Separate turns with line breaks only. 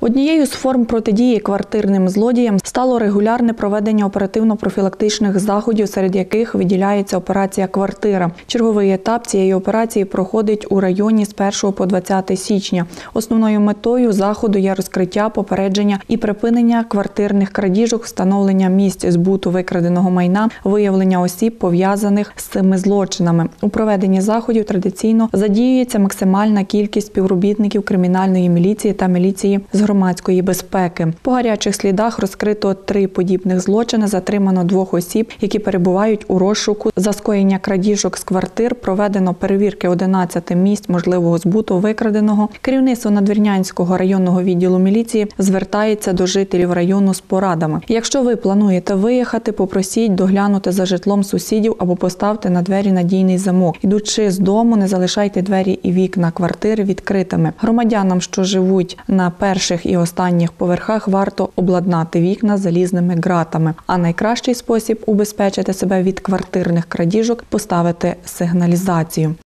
Однією з форм протидії квартирним злодіям стало регулярне проведення оперативно-профілактичних заходів, серед яких виділяється операція «Квартира». Черговий етап цієї операції проходить у районі з 1 по 20 січня. Основною метою заходу є розкриття, попередження і припинення квартирних крадіжок, встановлення місць збуту викраденого майна, виявлення осіб, пов'язаних з цими злочинами. У проведенні заходів традиційно задіюється максимальна кількість співробітників кримінальної міліції та міліції з громадської безпеки. По гарячих слідах розкрито 3 подібних злочини, затримано 2 осіб, які перебувають у розшуку. За скоєння крадіжок з квартир проведено перевірки 11 місць можливого збуту викраденого. Керівництво Надвірнянського районного відділу міліції звертається до жителів району з порадами. Якщо ви плануєте виїхати, попросіть доглянути за житлом сусідів або поставте на двері надійний замок. Ідучи з дому, не залишайте двері і вікна квартири відкритими. Громадянам, що живуть на перших і останніх поверхах, варто обладнати вікна залізними ґратами. А найкращий спосіб убезпечити себе від квартирних крадіжок – поставити сигналізацію.